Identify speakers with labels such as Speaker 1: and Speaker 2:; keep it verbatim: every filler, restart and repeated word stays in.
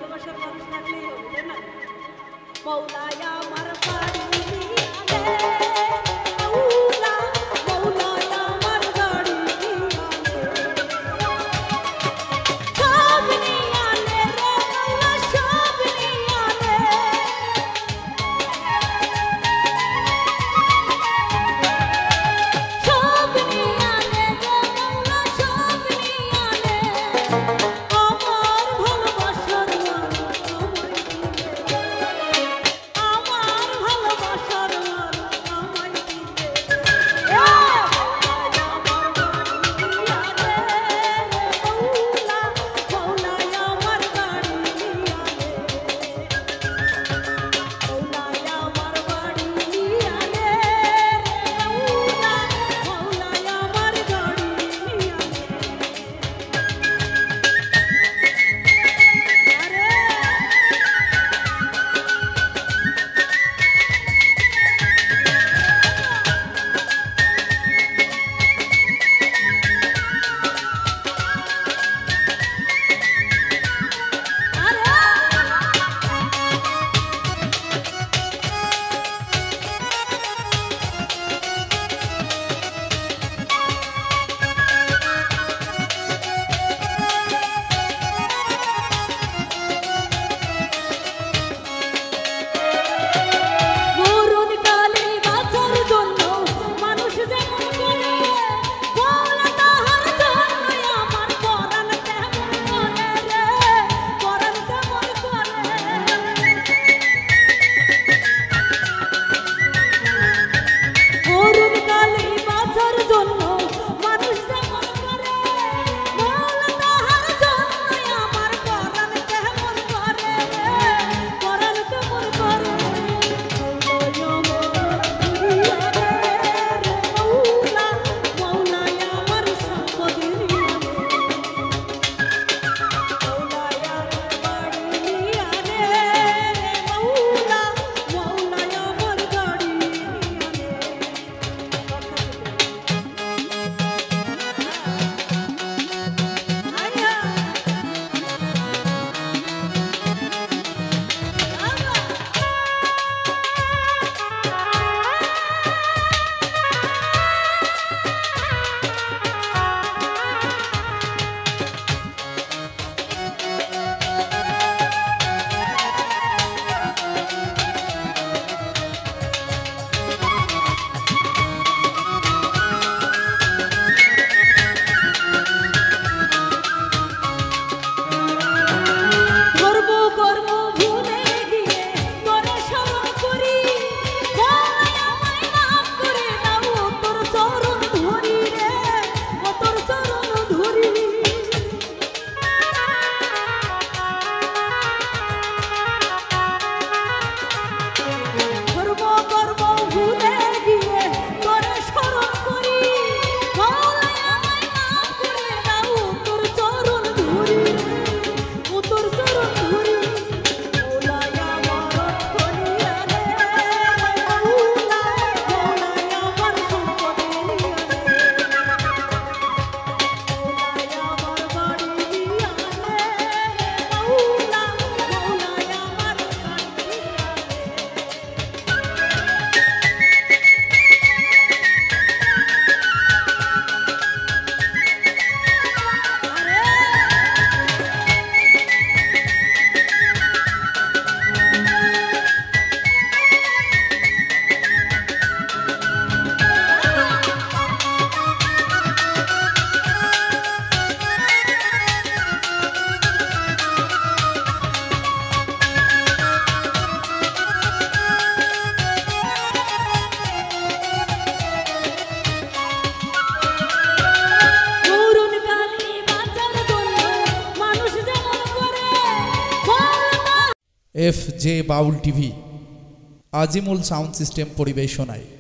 Speaker 1: ভালোবাসার মানুষ থাকলেই হবে, তাই না? মৌলায় আমার বাড়ি নিয়ানে মৌলা মৌলায় আমার বাড়ি সব নিয়ানে রে মৌলা সব নিয়ানে সব নিয়ানে রে মৌলা সব নিয়ানে আমার ভালোবাসার মানুষ আমায় দিলে আমার ভালোবাসার মানুষ আমায় দিলে আমার বাড়ি নিয়ানে মৌলা মৌলায় আমার বাড়ি নিয়ানে মৌলায় আমার বাড়ি নিয়ানে মৌলা মৌলায় আমার বাড়ি নিয়ানে মরণ কালে বাঁচার জন্য মানুষ যেমন করে মৌলা তাহার জন্যই আমার পরাণ তেমন করে রে পরাণ তেমন করে মরণ কালে বাঁচার জন্য মানুষ যেমন করে মৌলা তাহার জন্যই আমার পরাণ তেমন করে রে পরাণ তেমন করে মৌলা মৌলায় আমার সম্পদ নিয়ানে মৌলায় আমার বাড়ি নিয়ানে মৌলা মৌলায় আমার বাড়ি করব করব ভুলে গিয়ে তোরে স্মরণ করি মৌলায় আমায় মাফ করে দাও তোর চরণ ধরি রে ও তোর চরণ ধরি করব করব ভুলে গিয়ে তোরে স্মরণ করি মৌলায় আমায় মাফ করে দাও তোর চরণ ধরি ও তোর চরণ ধরি মৌলায় আমার অর্থ নিয়ানে মৌলা মৌলায় আমার সম্পদ নিয়ানে মৌলায় আমার বাড়ি নিয়ানে মৌলা মৌলায় আমার বাড়ি মরণ কালে বাঁচার জন্য মানুষ যেমন করে Moula
Speaker 2: F J Baul TV Azimul sound system পরিবেশনায়।